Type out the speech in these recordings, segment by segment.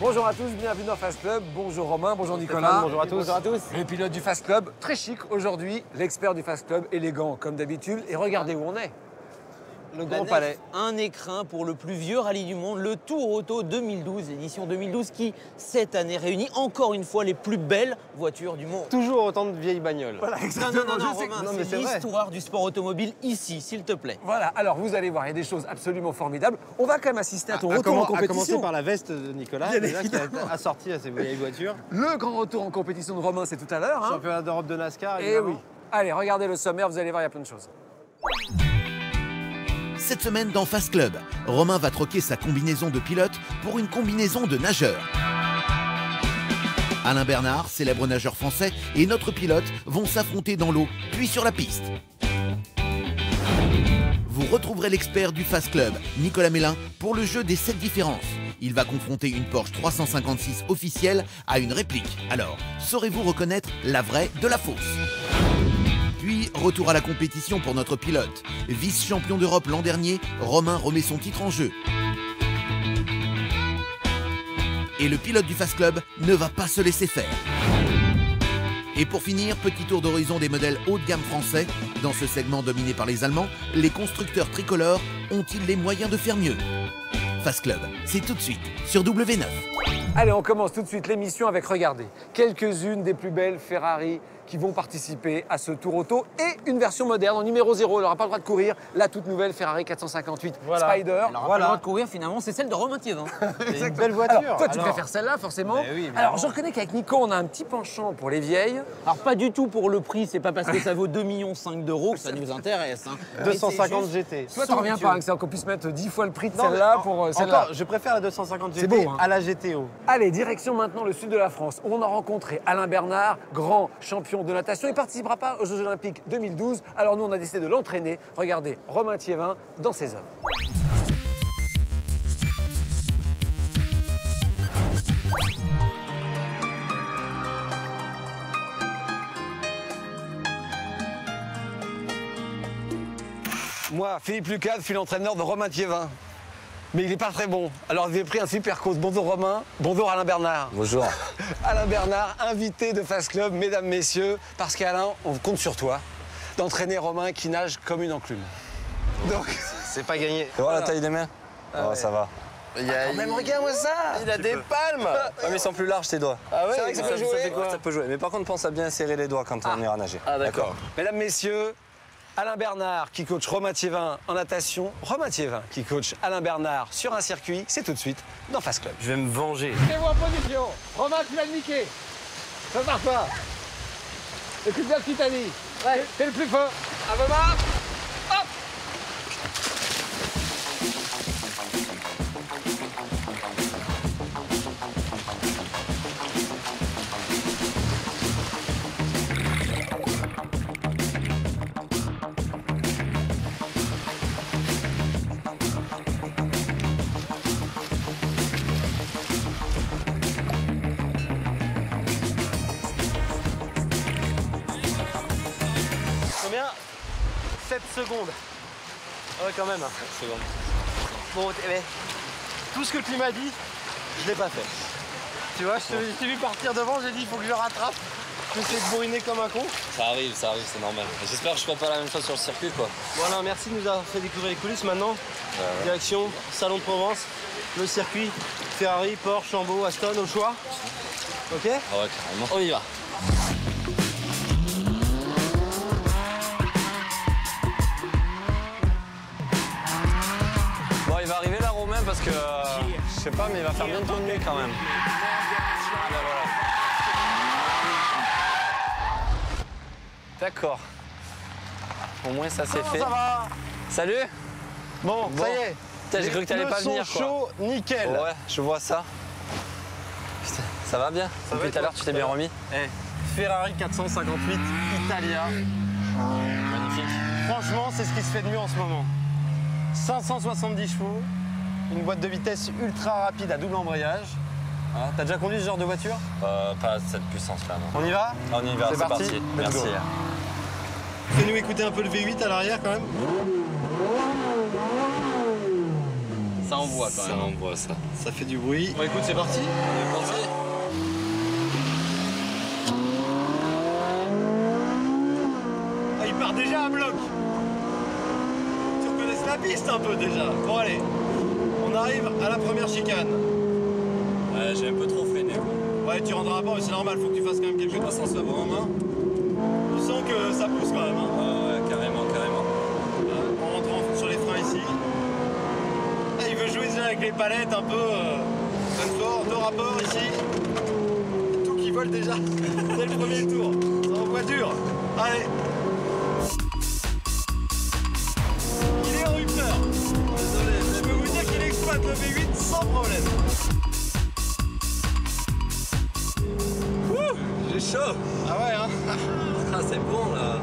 Bonjour à tous, bienvenue dans Fast Club. Bonjour Romain, bonjour Nicolas. Bonjour à tous. Bonjour à tous. Le pilote du Fast Club, très chic aujourd'hui, l'expert du Fast Club, élégant comme d'habitude. Et regardez où on est. Le Grand Palais. Un écrin pour le plus vieux rallye du monde, le Tour Auto 2012, édition 2012, qui, cette année, réunit encore une fois les plus belles voitures du monde. Toujours autant de vieilles bagnoles. Voilà, Non, exactement. non, Je sais Romain, que- non, mais c'est c'est vrai. l'histoire du sport automobile ici, s'il te plaît. Voilà, alors vous allez voir, il y a des choses absolument formidables. On va quand même assister à ton retour en À commencer compétition. par la veste de Nicolas, Bien déjà, qui est évidemment. assortie à ces vieilles voitures. Le grand retour en compétition de Romain, c'est tout à l'heure. Hein. Championnat d'Europe de NASCAR, Eh évidemment. oui. Allez, regardez le sommaire, vous allez voir, il y a plein de choses. Cette semaine dans Fast Club, Romain va troquer sa combinaison de pilote pour une combinaison de nageur. Alain Bernard, célèbre nageur français, et notre pilote vont s'affronter dans l'eau, puis sur la piste. Vous retrouverez l'expert du Fast Club, Nicolas Mélin, pour le jeu des 7 différences. Il va confronter une Porsche 356 officielle à une réplique. Alors, saurez-vous reconnaître la vraie de la fausse? Puis, retour à la compétition pour notre pilote. Vice-champion d'Europe l'an dernier, Romain remet son titre en jeu. Et le pilote du Fast Club ne va pas se laisser faire. Et pour finir, petit tour d'horizon des modèles haut de gamme français. Dans ce segment dominé par les Allemands, les constructeurs tricolores ont-ils les moyens de faire mieux? Fast Club, c'est tout de suite sur W9. Allez, on commence tout de suite l'émission avec, regardez, quelques-unes des plus belles Ferrari qui vont participer à ce Tour Auto et une version moderne en numéro 0. Elle n'aura pas le droit de courir, la toute nouvelle Ferrari 458 Voilà. Spider. Alors, pas le droit de courir, finalement, c'est celle de Romain Thiévin. C'est une belle voiture. Alors, toi, tu Alors, préfères celle-là, forcément. Mais oui, évidemment. Alors, je reconnais qu'avec Nico, on a un petit penchant pour les vieilles. Alors, pas du tout pour le prix, c'est pas parce que ça vaut 2,5 millions d'euros que ça nous intéresse. Hein. 250 Mais c'est juste GT. Toi, tu reviens somptueux. pas, hein, qu'on puisse mettre 10 fois le prix de Non, mais celle-là pour celle-là. Encore, je préfère la 250 C'est GT beau, hein. à la GTO. Allez, direction maintenant le sud de la France, où on a rencontré Alain Bernard, grand champion de natation. Il ne participera pas aux Jeux Olympiques 2012. Alors nous, on a décidé de l'entraîner. Regardez, Romain Thiévin dans ses œuvres. Moi, Philippe Lucas, suis l'entraîneur de Romain Thiévin. Mais il n'est pas très bon. Alors, j'ai pris un super coach. Bonjour Romain, bonjour Alain Bernard. Bonjour. Alain Bernard, invité de Fast Club, mesdames, messieurs, parce qu'Alain, on compte sur toi d'entraîner Romain qui nage comme une enclume. Donc, C'est pas gagné. Tu vois la taille des mains? Ah ouais. Ça va. même regarde-moi ça. Il a des palmes. Ah, mais ils sont plus larges tes doigts. Ah ouais, C'est vrai que ça peut jouer. fait quoi? Ça peut jouer. Mais par contre, pense à bien serrer les doigts quand on ira nager. Ah d'accord. Mesdames, messieurs, Alain Bernard qui coach Romain Thiévin en natation, Romain Thiévin qui coach Alain Bernard sur un circuit, c'est tout de suite dans Fast Club. Je vais me venger. Mettez-vous en position. Romain, tu l'as niqué. Ça part pas. Écoute bien ce qu'il t'a dit. Ouais. T'es le plus fort. À vos marques. Hop. Combien 7 secondes. Ah ouais, quand même. 7 secondes. Bon, tout ce que tu m'as dit, je l'ai pas fait. Tu vois, je t'ai vu partir devant, j'ai dit il faut que je le rattrape. Je vais de bourriner comme un con. Ça arrive, c'est normal. J'espère que je ferai pas la même chose sur le circuit, quoi. Voilà, merci de nous avoir fait découvrir les coulisses maintenant. Direction Salon de Provence, le circuit, Ferrari, Porsche, Lambo, Aston au choix. Ok? Ah ouais, carrément. On y va. Bon, il va arriver là, Romain, parce que je sais pas, mais il va faire bientôt de nuit quand même. Ah, ben voilà. D'accord. Au moins, ça c'est fait. Ça va? Salut. Bon, ça y est. Putain, j'ai cru que t'allais pas venir, sont quoi. chauds, nickel. Ouais, je vois ça. Putain, ça va bien? va Depuis et tout à l'heure, toi tu t'es bien remis? Eh, Ferrari 458 Italia. Magnifique. Franchement, c'est ce qui se fait de mieux en ce moment. 570 chevaux, une boîte de vitesse ultra rapide à double embrayage. Voilà. T'as déjà conduit ce genre de voiture? Pas à cette puissance-là, non. On y va? On y va, c'est parti. Let's Merci. go. Fais-nous écouter un peu le V8 à l'arrière quand même. Ça envoie quand même. Ça envoie ça. Ça fait du bruit. Bon écoute, c'est parti. Ah, il part déjà à bloc. Tu reconnais la piste un peu déjà. Bon allez, on arrive à la première chicane. Ouais, j'ai un peu trop freiné. Ouais, tu rendras pas, mais c'est normal, faut que tu fasses quand même quelques 300 en main. On sent que ça pousse quand même. Hein. Ouais, carrément, carrément. En rentrant sur les freins ici. Ah, il veut jouer déjà avec les palettes un peu. Donne fort, deux rapports ici. Tout qui vole déjà. C'est le premier tour. Ça envoie dur. Allez. Il est en rupteur. Désolé, je peux vous dire qu'il exploite le V8 sans problème. J'ai chaud. Ah ouais, hein. Ah, c'est bon là.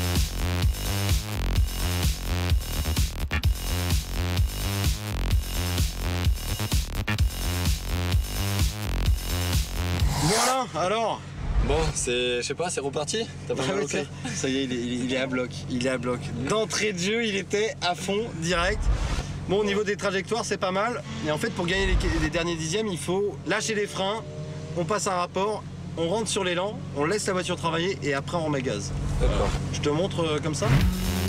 Voilà, alors. Bon, c'est, je sais pas, c'est reparti. T'as pas mal au cœur. Ça y est, il est à bloc. Il est à bloc. D'entrée de jeu, il était à fond, direct. Bon, au niveau des trajectoires, c'est pas mal. Et en fait, pour gagner les derniers dixièmes, il faut lâcher les freins. On passe un rapport, on rentre sur l'élan, on laisse la voiture travailler et après on remet gaz. D'accord. Je te montre comme ça.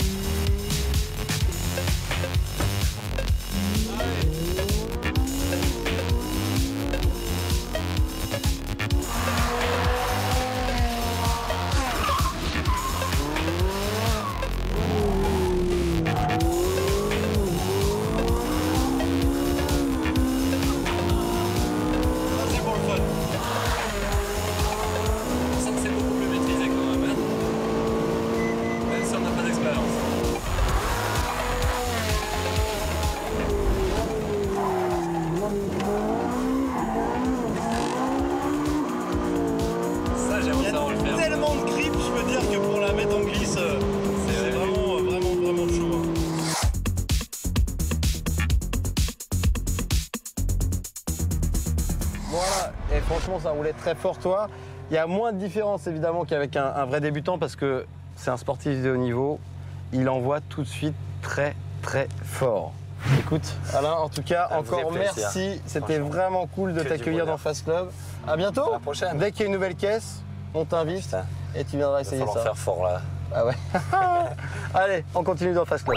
Tellement de grip, je peux dire que pour la mettre en glisse, c'est vraiment chaud. Hein. Voilà, et franchement ça roulait très fort toi. Il y a moins de différence évidemment qu'avec un vrai débutant parce que c'est un sportif de haut niveau. Il envoie tout de suite très fort. Écoute, Alain, en tout cas, encore merci. C'était vraiment cool de t'accueillir dans Fast Club. À bientôt. À la prochaine. Dès qu'il y a une nouvelle caisse, on t'invite et tu viendras essayer ça. Il va falloir faire fort là. Ah ouais. Allez, on continue dans Fast Club.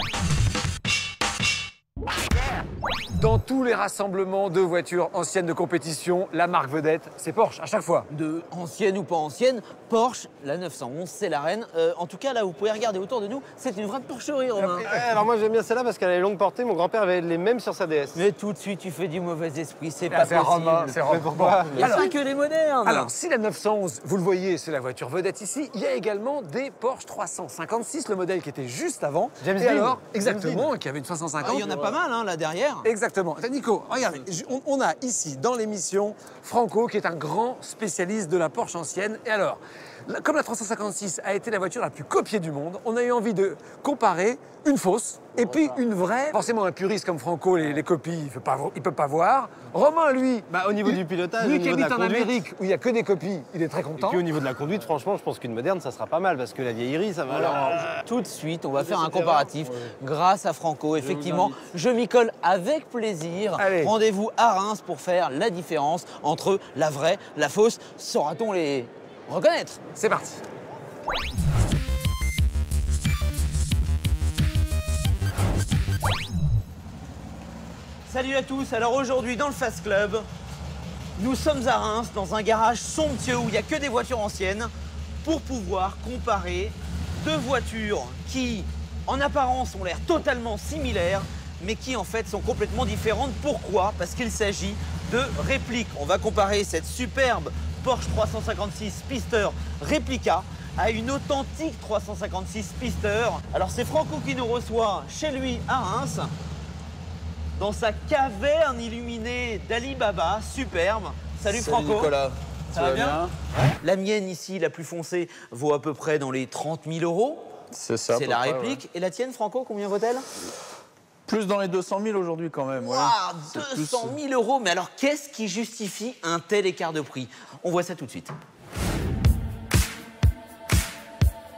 Dans tous les rassemblements de voitures anciennes de compétition, la marque vedette, c'est Porsche, à chaque fois. De ancienne ou pas ancienne, Porsche, la 911, c'est la reine. En tout cas, là, vous pouvez regarder autour de nous, c'est une vraie porcherie, Romain. Alors moi j'aime bien celle-là parce qu'elle a les longues portées. Mon grand-père avait les mêmes sur sa DS. Mais tout de suite, tu fais du mauvais esprit, c'est pas C'est possible. Romain, c'est Romain. Pourquoi? Il n'y a pas que les modernes. Alors, si la 911, vous le voyez, c'est la voiture vedette ici, il y a également des Porsche 356, le modèle qui était juste avant. James Et Dean. alors, James exactement, qui avait une 350. Il y en a pas mal, hein, là derrière. Exactement. Nico, regardez, on a ici dans l'émission Franco qui est un grand spécialiste de la Porsche ancienne. Et alors, comme la 356 a été la voiture la plus copiée du monde, on a eu envie de comparer une fausse et puis une vraie. Forcément, un puriste comme Franco, les copies, il peut pas voir. Romain, lui, Au niveau du pilotage, lui au qui niveau de habite la en conduite. Amérique où il n'y a que des copies, il est très Et content. puis au niveau de la conduite, franchement, je pense qu'une moderne, ça sera pas mal parce que la vieillerie, ça va. Alors, tout de suite, on va faire un comparatif grâce à Franco. Effectivement, je m'y colle avec plaisir. Allez. Rendez-vous à Reims pour faire la différence entre la vraie, la fausse. Saura-t-on les reconnaître? C'est parti. Salut à tous, alors aujourd'hui dans le Fast Club, nous sommes à Reims dans un garage somptueux où il n'y a que des voitures anciennes pour pouvoir comparer deux voitures qui en apparence ont l'air totalement similaires mais qui en fait sont complètement différentes. Pourquoi? Parce qu'il s'agit de répliques. On va comparer cette superbe Porsche 356 Pister Replica à une authentique 356 Pister. Alors c'est Franco qui nous reçoit chez lui à Reims dans sa caverne illuminée d'Ali Baba, superbe. Salut Franco. Nicolas. Ça va bien? La mienne ici, la plus foncée, vaut à peu près dans les 30 000 €. C'est ça. C'est la réplique. Et la tienne, Franco, combien vaut-elle? Plus dans les 200 000 aujourd'hui quand même. Ouais. Waouh, C'est 200 000 €. Mais alors, qu'est-ce qui justifie un tel écart de prix? On voit ça tout de suite.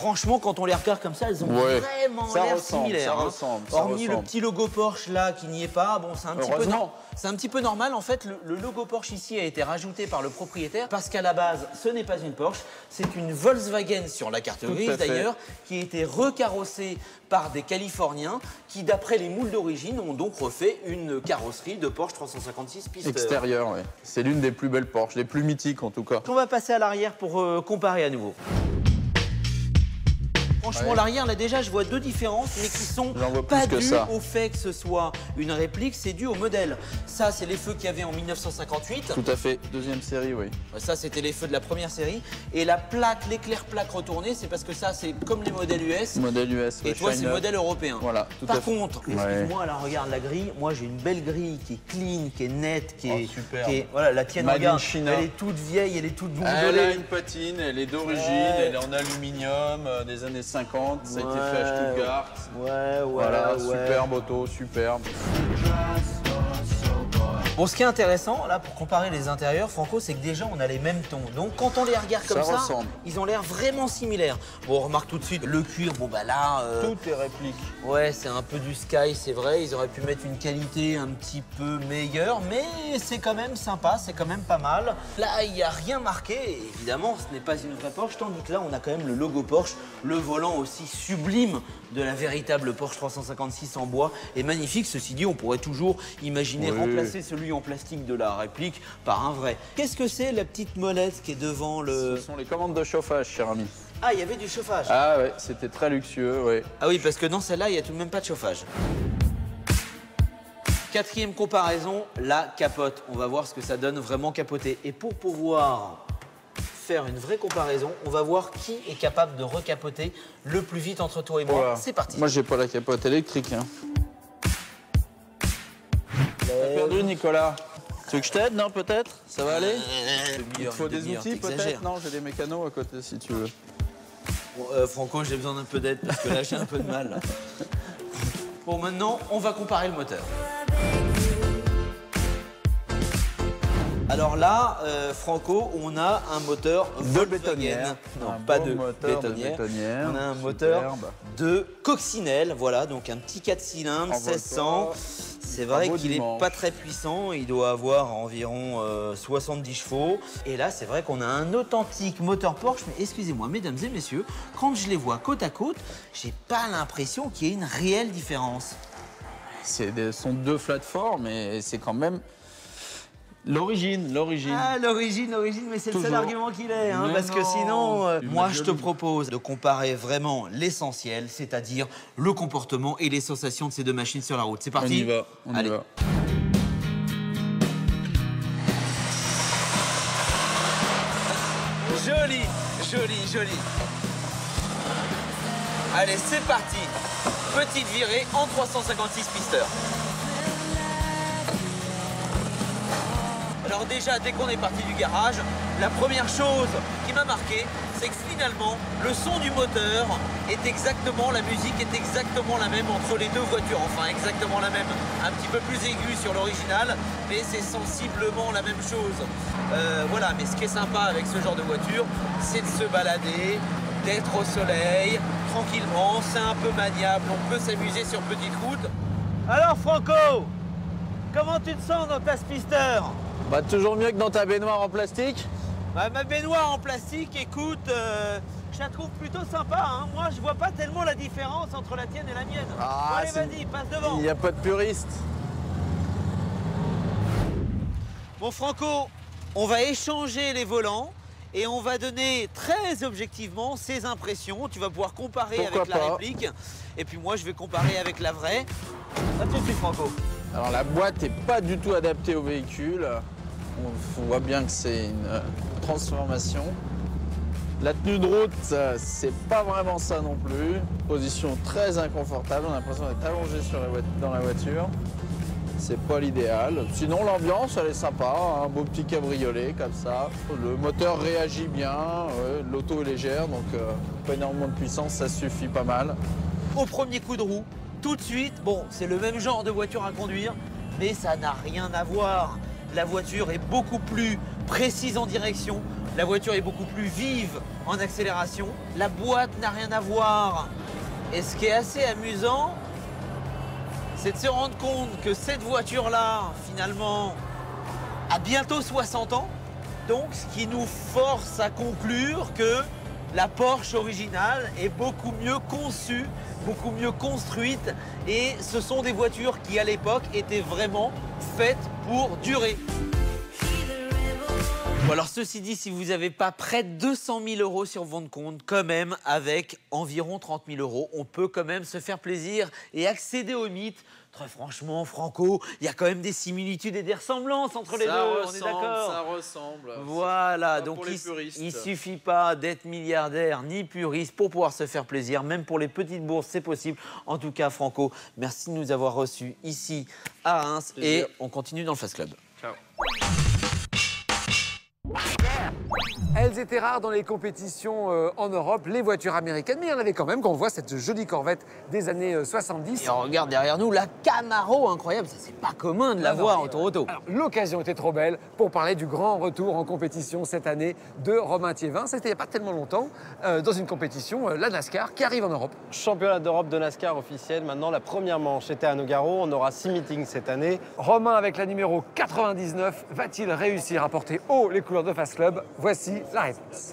franchement, quand on les regarde comme ça, elles ont Ouais, vraiment ça l'air ressemble, similaires. ça hein. ressemble, ça Hormis le ressemble. petit logo Porsche là qui n'y est pas, bon, c'est un petit peu Heureusement. c'est un petit peu normal. En fait, le logo Porsche ici a été rajouté par le propriétaire parce qu'à la base, ce n'est pas une Porsche, c'est une Volkswagen sur la carte Tout grise à fait. d'ailleurs, qui a été recarrossée par des Californiens qui, d'après les moules d'origine, ont donc refait une carrosserie de Porsche 356 Pisteur. Extérieur, oui. C'est l'une des plus belles Porsche, les plus mythiques en tout cas. On va passer à l'arrière pour comparer à nouveau. Franchement, Ouais. l'arrière, là déjà, je vois deux différences, mais qui sont J'en vois pas plus que dues ça. au fait que ce soit une réplique, c'est dû au modèle. Ça, c'est les feux qu'il y avait en 1958. Tout à fait. Deuxième série, oui. Ça, c'était les feux de la première série. Et la plaque, l'éclair plaque retournée, c'est parce que ça, c'est comme les modèles US. Modèle US. Et ouais, toi, c'est Shiner. le modèle européen. Voilà, tout Par à fait. contre, excuse-moi, là, regarde la grille. Moi, j'ai une belle grille qui est clean, qui est nette, qui est. superbe. qui est- voilà, la tienne, Made in regarde. China. Elle est toute vieille, elle est toute Elle a bourgeolée. une patine, elle est d'origine, Ouais. elle est en aluminium des années 50, ça a été fait à Stuttgart. Ouais, Voilà, ouais. superbe auto, superbe. Bon, ce qui est intéressant, là, pour comparer les intérieurs, Franco, c'est que déjà, on a les mêmes tons. Donc, quand on les regarde comme Ça ça, ressemble. ils ont l'air vraiment similaires. Bon, on remarque tout de suite, le cuir, bon, bah là... Tout est réplique. Ouais, c'est un peu du Sky, c'est vrai. Ils auraient pu mettre une qualité un petit peu meilleure, mais c'est quand même sympa, c'est quand même pas mal. Là, il n'y a rien marqué. Et évidemment, ce n'est pas une vraie Porsche, tandis que là, on a quand même le logo Porsche, le volant aussi sublime de la véritable Porsche 356 en bois. Et magnifique, ceci dit, on pourrait toujours imaginer Oui. remplacer celui en plastique de la réplique par un vrai. Qu'est-ce que c'est, la petite molette qui est devant le... Ce sont les commandes de chauffage, cher ami. Ah, il y avait du chauffage. Ah ouais, c'était très luxueux, ouais. Ah oui, parce que dans celle-là, il n'y a tout de même pas de chauffage. Quatrième comparaison, la capote. On va voir ce que ça donne vraiment capoté. Et pour pouvoir faire une vraie comparaison, on va voir qui est capable de recapoter le plus vite entre toi et moi. Voilà. C'est parti. Moi, j'ai pas la capote électrique. Hein. T'as perdu, Nicolas. Tu veux que je t'aide, non, peut-être? Ça va aller? Il te faut des outils, peut-être? Non, j'ai des mécanos à côté, si tu veux. Bon, Franco, j'ai besoin d'un peu d'aide parce que là, j'ai un peu de mal. Bon, maintenant, on va comparer le moteur. Alors là, Franco, on a un moteur Volkswagen. bétonnière. Non, Un pas beau de moteur de bétonnière. bétonnière. On a un moteur Superbe. de coccinelle, voilà, donc un petit 4 cylindres, En 1600. volta. C'est vrai beau qu'il n'est dimanche. pas très puissant, il doit avoir environ 70 chevaux. Et là, c'est vrai qu'on a un authentique moteur Porsche, mais excusez-moi, mesdames et messieurs, quand je les vois côte à côte, j'ai pas l'impression qu'il y ait une réelle différence. Ce sont deux plateformes, mais c'est quand même l'origine. Ah, l'origine, mais c'est le seul Toujours. argument qu'il ait, hein, Mais parce que non. sinon, Tu moi m'as je te joli. propose de comparer vraiment l'essentiel, c'est-à-dire le comportement et les sensations de ces deux machines sur la route. C'est parti? On y va, on y Allez. va. Joli, joli, joli. Allez, c'est parti. Petite virée en 356 pisteurs. Alors déjà, dès qu'on est parti du garage, la première chose qui m'a marqué, c'est que finalement, le son du moteur est exactement, la musique est exactement la même entre les deux voitures. Enfin, exactement la même. Un petit peu plus aiguë sur l'original, mais c'est sensiblement la même chose. Voilà, mais ce qui est sympa avec ce genre de voiture, c'est de se balader, d'être au soleil, tranquillement. C'est un peu maniable, on peut s'amuser sur petite route. Alors Franco, comment tu te sens dans ta Spister? Bah, toujours mieux que dans ta baignoire en plastique. Bah, ma baignoire en plastique, écoute, je la trouve plutôt sympa. Hein. Moi, je vois pas tellement la différence entre la tienne et la mienne. Ah, Bon, allez, c'est- vas-y, passe devant. Il n'y a pas de puriste. Bon, Franco, on va échanger les volants et on va donner très objectivement ses impressions. Tu vas pouvoir comparer Pourquoi avec la pas. réplique. Et puis moi, je vais comparer avec la vraie. À tout de suite, Franco. Alors, la boîte n'est pas du tout adaptée au véhicule. On voit bien que c'est une transformation. La tenue de route, c'est pas vraiment ça non plus. Position très inconfortable, on a l'impression d'être allongé dans la voiture. C'est pas l'idéal. Sinon, l'ambiance, elle est sympa, un beau petit cabriolet comme ça. Le moteur réagit bien, l'auto est légère, donc pas énormément de puissance, ça suffit pas mal. Au premier coup de roue, tout de suite, bon, c'est le même genre de voiture à conduire, mais ça n'a rien à voir. La voiture est beaucoup plus précise en direction, La voiture est beaucoup plus vive en accélération. La boîte n'a rien à voir. Et ce qui est assez amusant, c'est de se rendre compte que cette voiture-là, finalement, a bientôt 60 ans. Donc, ce qui nous force à conclure que la Porsche originale est beaucoup mieux conçue, beaucoup mieux construite. Et ce sont des voitures qui, à l'époque, étaient vraiment faites pour durer. Bon, alors ceci dit, si vous n'avez pas près de 200 000 € sur votre compte, quand même, avec environ 30 000 €, on peut quand même se faire plaisir et accéder au mythe. Très franchement, Franco, il y a quand même des similitudes et des ressemblances entre les deux, on est d'accord? Ça ressemble. Voilà, Pas donc pour les puristes. il suffit pas d'être milliardaire ni puriste pour pouvoir se faire plaisir. Même pour les petites bourses, c'est possible. En tout cas, Franco, merci de nous avoir reçus ici à Reims. Plaisir. Et on continue dans le Fast Club. Ciao. Elles étaient rares dans les compétitions en Europe, les voitures américaines, mais il y en avait quand même quand on voit cette jolie Corvette des années 70. Et on regarde derrière nous la Camaro, incroyable, ça c'est pas commun de la voir en Toronto. Alors, l'occasion était trop belle pour parler du grand retour en compétition cette année de Romain Thiévin. C'était il n'y a pas tellement longtemps, dans une compétition, la NASCAR, qui arrive en Europe. Championnat d'Europe de NASCAR officiel. Maintenant, la première manche était à Nogaro. On aura 6 meetings cette année. Romain, avec la numéro 99, va-t-il réussir à porter haut les couleurs de Fast Club? Voici la réponse.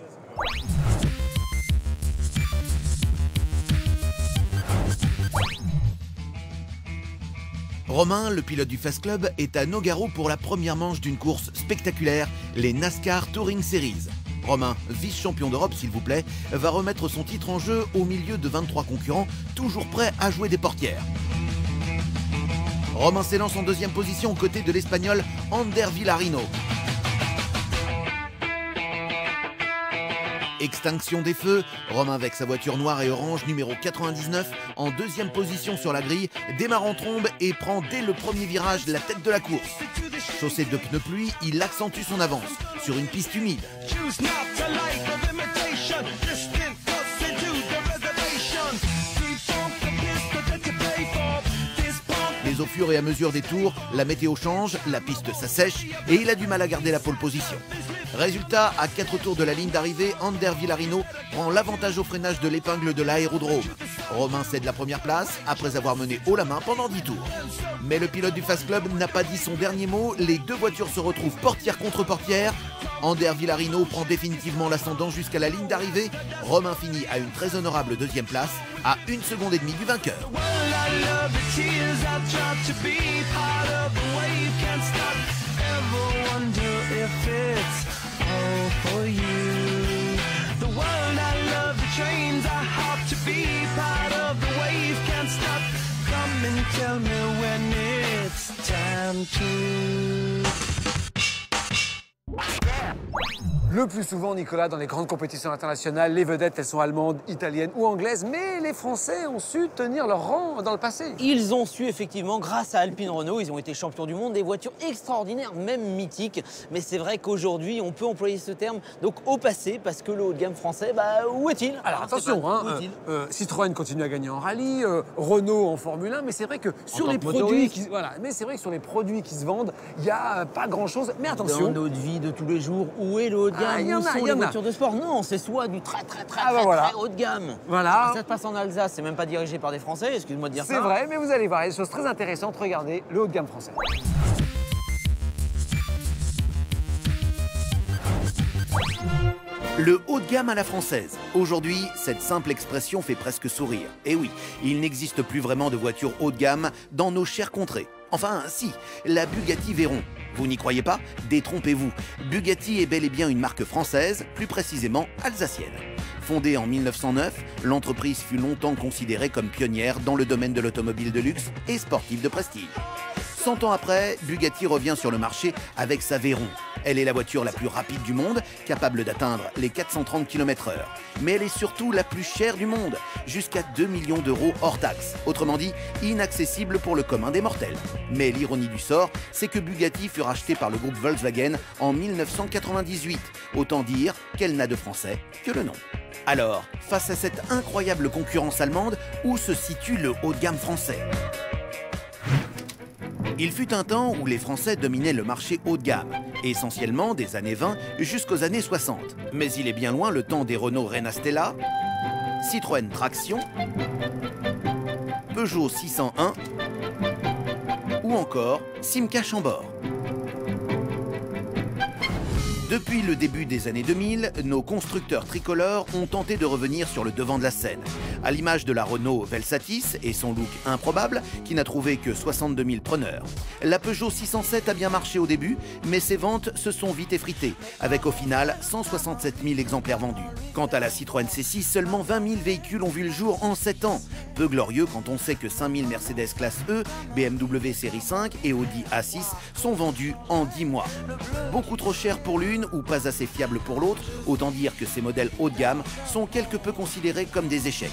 Romain, le pilote du Fast Club, est à Nogaro pour la première manche d'une course spectaculaire, les NASCAR Touring Series. Romain, vice-champion d'Europe s'il vous plaît, va remettre son titre en jeu au milieu de 23 concurrents, toujours prêts à jouer des portières. Romain s'élance en deuxième position aux côtés de l'Espagnol Ander Villarino. Extinction des feux, Romain avec sa voiture noire et orange numéro 99 en deuxième position sur la grille, démarre en trombe et prend dès le premier virage la tête de la course. Chaussé de pneus pluie, il accentue son avance sur une piste humide. Mais au fur et à mesure des tours, la météo change, la piste s'assèche et il a du mal à garder la pole position. Résultat, à 4 tours de la ligne d'arrivée, Ander Villarino prend l'avantage au freinage de l'épingle de l'aérodrome. Romain cède la première place après avoir mené haut la main pendant 10 tours. Mais le pilote du Fast Club n'a pas dit son dernier mot, les deux voitures se retrouvent portière contre portière. Ander Villarino prend définitivement l'ascendant jusqu'à la ligne d'arrivée. Romain finit à une très honorable deuxième place, à 1 seconde et demie du vainqueur. Le plus souvent, Nicolas, dans les grandes compétitions internationales, les vedettes, elles sont allemandes, italiennes ou anglaises, mais les Français ont su tenir leur rang dans le passé. Ils ont su effectivement, grâce à Alpine Renault, ils ont été champions du monde, des voitures extraordinaires, même mythiques. Mais c'est vrai qu'aujourd'hui, on peut employer ce terme donc au passé, parce que le haut de gamme français, où est-il? Alors attention, Citroën continue à gagner en rallye, Renault en Formule 1, mais c'est vrai que sur les produits qui, sur les produits qui se vendent, il n'y a pas grand-chose. Mais attention. Dans notre vie de tous les jours, où est le haut de gamme? Où sont les voitures de sport? Non, c'est soit du très haut de gamme. Voilà. Ça se passe en Alsace, c'est même pas dirigé par des Français, excuse-moi de dire ça. C'est vrai, mais vous allez voir, il y a des choses très intéressantes. Regardez le haut de gamme français. Le haut de gamme à la française. Aujourd'hui, cette simple expression fait presque sourire. Et oui, il n'existe plus vraiment de voitures haut de gamme dans nos chères contrées. Enfin, si, la Bugatti Veyron. Vous n'y croyez pas? Détrompez-vous. Bugatti est bel et bien une marque française, plus précisément alsacienne. Fondée en 1909, l'entreprise fut longtemps considérée comme pionnière dans le domaine de l'automobile de luxe et sportive de prestige. 100 ans après, Bugatti revient sur le marché avec sa Veyron. Elle est la voiture la plus rapide du monde, capable d'atteindre les 430 km/h. Mais elle est surtout la plus chère du monde, jusqu'à 2 millions d'euros hors taxe. Autrement dit, inaccessible pour le commun des mortels. Mais l'ironie du sort, c'est que Bugatti fut rachetée par le groupe Volkswagen en 1998. Autant dire qu'elle n'a de français que le nom. Alors, face à cette incroyable concurrence allemande, où se situe le haut de gamme français ? Il fut un temps où les Français dominaient le marché haut de gamme, essentiellement des années 20 jusqu'aux années 60. Mais il est bien loin le temps des Renault Renastella, Citroën Traction, Peugeot 601 ou encore Simca Chambord. Depuis le début des années 2000, nos constructeurs tricolores ont tenté de revenir sur le devant de la scène. À l'image de la Renault Velsatis et son look improbable qui n'a trouvé que 62 000 preneurs. La Peugeot 607 a bien marché au début, mais ses ventes se sont vite effritées, avec au final 167 000 exemplaires vendus. Quant à la Citroën C6, seulement 20 000 véhicules ont vu le jour en 7 ans. Peu glorieux quand on sait que 5 000 Mercedes classe E, BMW série 5 et Audi A6 sont vendus en 10 mois. Beaucoup trop cher pour l'une ou pas assez fiable pour l'autre, autant dire que ces modèles haut de gamme sont quelque peu considérés comme des échecs.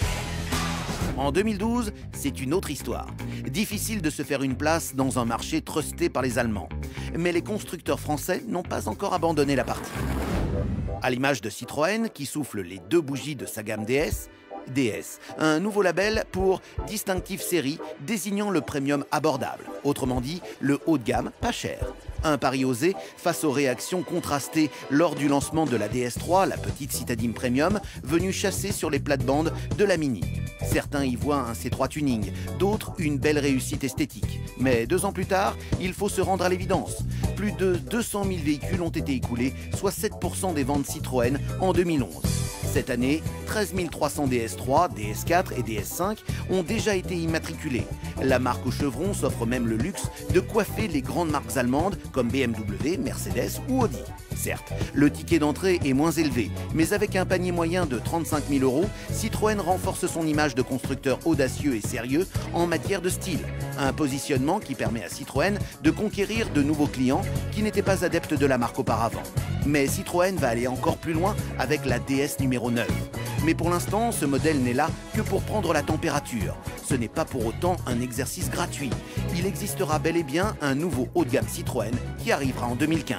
En 2012, c'est une autre histoire. Difficile de se faire une place dans un marché trusté par les Allemands. Mais les constructeurs français n'ont pas encore abandonné la partie. À l'image de Citroën, qui souffle les 2 bougies de sa gamme DS, un nouveau label pour Distinctive Série désignant le premium abordable, autrement dit le haut de gamme pas cher. Un pari osé face aux réactions contrastées lors du lancement de la DS3, la petite citadine premium, venue chasser sur les plates-bandes de la Mini. Certains y voient un C3 tuning, d'autres une belle réussite esthétique. Mais 2 ans plus tard, il faut se rendre à l'évidence. Plus de 200 000 véhicules ont été écoulés, soit 7% des ventes Citroën en 2011. Cette année, 13 300 DS3, DS4 et DS5 ont déjà été immatriculés. La marque au chevron s'offre même le luxe de coiffer les grandes marques allemandes comme BMW, Mercedes ou Audi. Certes, le ticket d'entrée est moins élevé, mais avec un panier moyen de 35 000 €, Citroën renforce son image de constructeur audacieux et sérieux en matière de style. Un positionnement qui permet à Citroën de conquérir de nouveaux clients qui n'étaient pas adeptes de la marque auparavant. Mais Citroën va aller encore plus loin avec la DS numéro 9. Mais pour l'instant, ce modèle n'est là que pour prendre la température. Ce n'est pas pour autant un exercice gratuit. Il existera bel et bien un nouveau haut de gamme Citroën qui arrivera en 2015.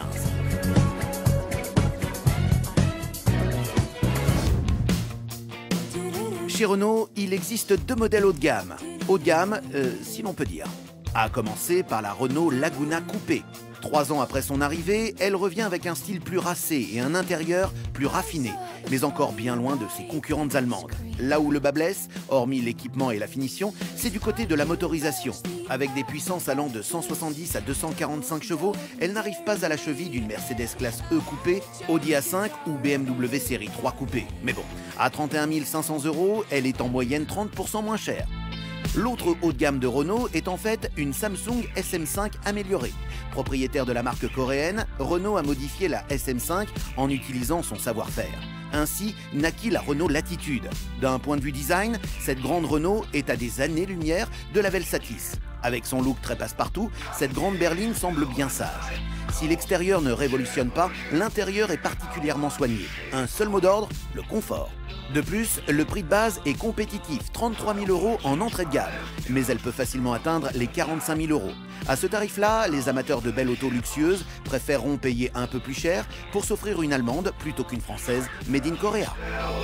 Chez Renault, il existe 2 modèles haut de gamme. Haut de gamme, si l'on peut dire. À commencer par la Renault Laguna Coupé. 3 ans après son arrivée, elle revient avec un style plus racé et un intérieur plus raffiné, mais encore bien loin de ses concurrentes allemandes. Là où le bas blesse, hormis l'équipement et la finition, c'est du côté de la motorisation. Avec des puissances allant de 170 à 245 chevaux, elle n'arrive pas à la cheville d'une Mercedes classe E coupé, Audi A5 ou BMW série 3 coupé. Mais bon, à 31 500 €, elle est en moyenne 30% moins chère. L'autre haut de gamme de Renault est en fait une Samsung SM5 améliorée. Propriétaire de la marque coréenne, Renault a modifié la SM5 en utilisant son savoir-faire. Ainsi naquit la Renault Latitude. D'un point de vue design, cette grande Renault est à des années-lumière de la Velsatis. Avec son look très passe-partout, cette grande berline semble bien sage. Si l'extérieur ne révolutionne pas, l'intérieur est particulièrement soigné. Un seul mot d'ordre, le confort. De plus, le prix de base est compétitif, 33 000 € en entrée de gamme, mais elle peut facilement atteindre les 45 000 €. À ce tarif-là, les amateurs de belles autos luxueuses préféreront payer un peu plus cher pour s'offrir une allemande plutôt qu'une française made in Korea.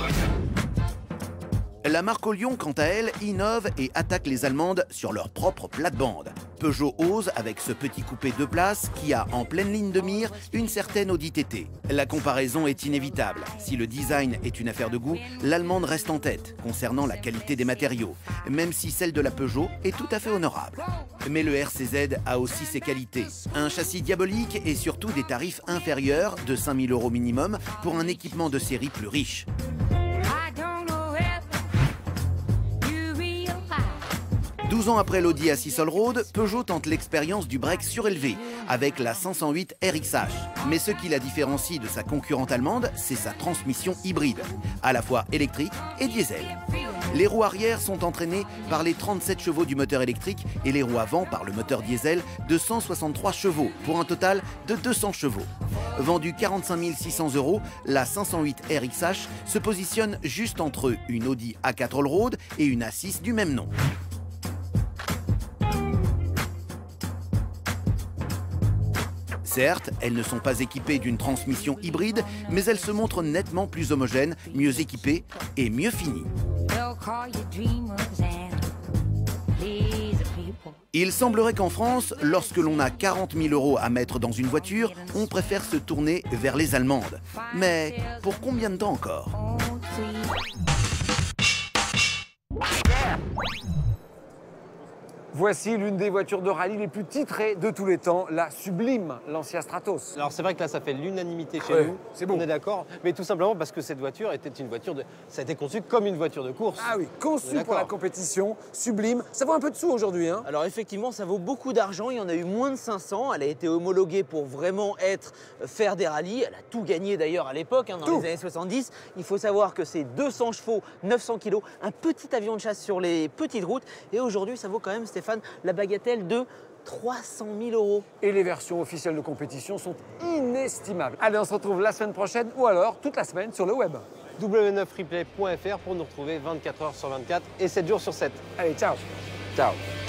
La marque au lion, quant à elle, innove et attaque les Allemandes sur leur propre plate-bande. Peugeot ose avec ce petit coupé 2 places qui a en pleine ligne de mire une certaine Audi TT. La comparaison est inévitable. Si le design est une affaire de goût, l'allemande reste en tête concernant la qualité des matériaux, même si celle de la Peugeot est tout à fait honorable. Mais le RCZ a aussi ses qualités. Un châssis diabolique et surtout des tarifs inférieurs de 5 000 € minimum pour un équipement de série plus riche. 12 ans après l'Audi A6 Allroad, Peugeot tente l'expérience du break surélevé avec la 508 RXH. Mais ce qui la différencie de sa concurrente allemande, c'est sa transmission hybride, à la fois électrique et diesel. Les roues arrière sont entraînées par les 37 chevaux du moteur électrique et les roues avant par le moteur diesel de 163 chevaux, pour un total de 200 chevaux. Vendue 45 600 €, la 508 RXH se positionne juste entre une Audi A4 Allroad et une A6 du même nom. Certes, elles ne sont pas équipées d'une transmission hybride, mais elles se montrent nettement plus homogènes, mieux équipées et mieux finies. Il semblerait qu'en France, lorsque l'on a 40 000 € à mettre dans une voiture, on préfère se tourner vers les Allemandes. Mais pour combien de temps encore ? Voici l'une des voitures de rallye les plus titrées de tous les temps, la Sublime Lancia Stratos. Alors c'est vrai que là ça fait l'unanimité chez Ouais, nous, c'est bon. on est d'accord, mais tout simplement parce que cette voiture était une voiture ça a été conçu comme une voiture de course. Ah oui, conçue D'accord. pour la compétition, Sublime. Ça vaut un peu de sous aujourd'hui, hein. Alors effectivement, ça vaut beaucoup d'argent, il y en a eu moins de 500, elle a été homologuée pour vraiment faire des rallyes, elle a tout gagné d'ailleurs à l'époque, dans Tout. les années 70. Il faut savoir que c'est 200 chevaux, 900 kg, un petit avion de chasse sur les petites routes, et aujourd'hui ça vaut quand même, Stéphane, la bagatelle de 300 000 €. Et les versions officielles de compétition sont inestimables. Allez, on se retrouve la semaine prochaine ou alors toute la semaine sur le web. w9replay.fr pour nous retrouver 24 h sur 24 et 7 jours sur 7. Allez, ciao. Ciao.